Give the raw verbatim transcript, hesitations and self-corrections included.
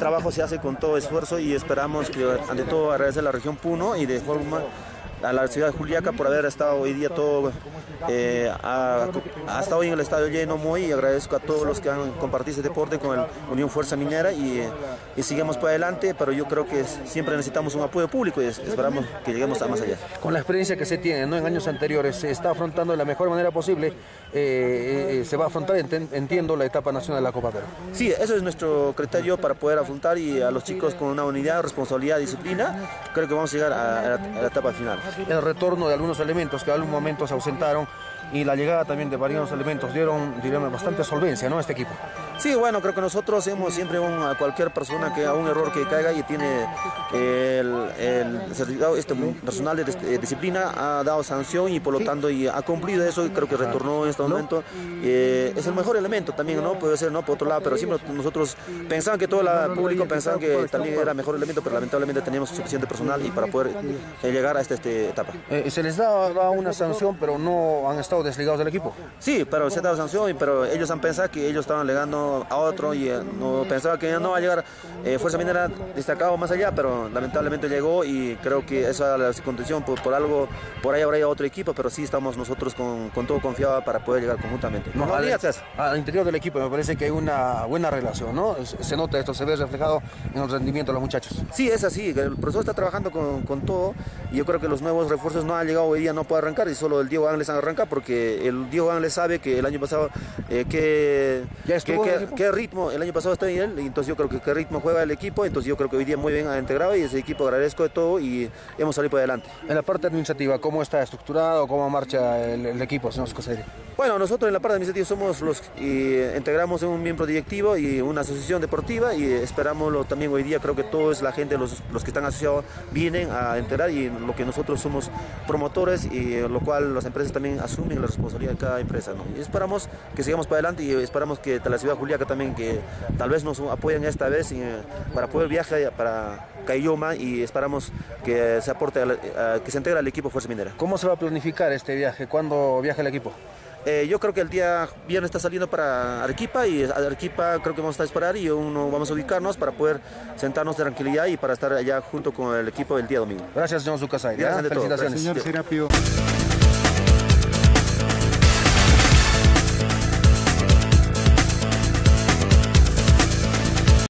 trabajo se hace con todo esfuerzo y esperamos que, ante todo, agradecer a la región Puno y de forma a la ciudad de Juliaca por haber estado hoy día todo, eh, ha, ha estado hoy en el estadio lleno muy, y agradezco a todos los que han compartido este deporte con el Unión Fuerza Minera y, y seguimos por adelante, pero yo creo que siempre necesitamos un apoyo público y esperamos que lleguemos a más allá. Con la experiencia que se tiene, ¿no?, en años anteriores, se está afrontando de la mejor manera posible, eh, eh, se va a afrontar, entiendo, la etapa nacional de la Copa Perú. Sí, eso es nuestro criterio para poder afrontar, y a los chicos con una unidad, responsabilidad, disciplina, creo que vamos a llegar a, a, la, a la etapa final. El retorno de algunos elementos que en algún momento se ausentaron y la llegada también de varios elementos dieron, diríamos, bastante solvencia, ¿no?, a este equipo. Sí, bueno, creo que nosotros hemos siempre un, a cualquier persona que haga un error que caiga y tiene el, el certificado este, personal de, de disciplina, ha dado sanción y por lo tanto y ha cumplido eso, y creo que retornó en este momento. Eh, es el mejor elemento también, ¿no? Puede ser, ¿no?, por otro lado, pero siempre nosotros pensaban que todo el público pensaba que también era mejor elemento, pero lamentablemente teníamos suficiente personal y para poder eh, llegar a esta, esta etapa. Eh, se les da, da una sanción, pero no han estado desligados del equipo. Sí, pero se ha dado sanción, pero ellos han pensado que ellos estaban legando a otro y eh, no pensaba que no va a llegar eh, Fuerza Minera destacado más allá, pero lamentablemente llegó y creo que esa es la condición, por, por algo, por ahí habrá otro equipo, pero sí estamos nosotros con, con todo confiado para poder llegar conjuntamente. No, no, al, al interior del equipo me parece que hay una buena relación, ¿no? Se nota esto, se ve reflejado en el rendimiento de los muchachos. Sí, es así, el profesor está trabajando con, con todo, y yo creo que los nuevos refuerzos no han llegado hoy día, no puede arrancar, y solo el Diego Ángeles arranca, porque el Diego Ángeles sabe que el año pasado eh, que, que, que, que ritmo, el año pasado está en él, y entonces yo creo que qué ritmo juega el equipo, entonces yo creo que hoy día muy bien ha integrado, y ese equipo agradezco de todo y hemos salido por adelante. En la parte administrativa, ¿cómo está estructurado, cómo marcha el, el equipo, señor Scoselli? Bueno, nosotros en la parte administrativa somos los que integramos un miembro directivo y una asociación deportiva, y esperamos lo, también hoy día creo que todos la gente, los, los que están asociados vienen a integrar, y lo que nosotros somos promotores, y lo cual las empresas también asumen la responsabilidad de cada empresa, ¿no? Y esperamos que sigamos para adelante, y esperamos que la ciudad de Juliaca también que tal vez nos apoyen esta vez y, para poder viajar para Caylloma, y esperamos que se aporte, a, a, que se integre al equipo Fuerza Minera. ¿Cómo se va a planificar este viaje? ¿Cuándo viaja el equipo? Eh, yo creo que el día viernes está saliendo para Arequipa, y Arequipa creo que vamos a esperar y uno, vamos a ubicarnos para poder sentarnos de tranquilidad y para estar allá junto con el equipo el día domingo. Gracias, señor Zucasay. Gracias, felicitaciones. Señor Serapio.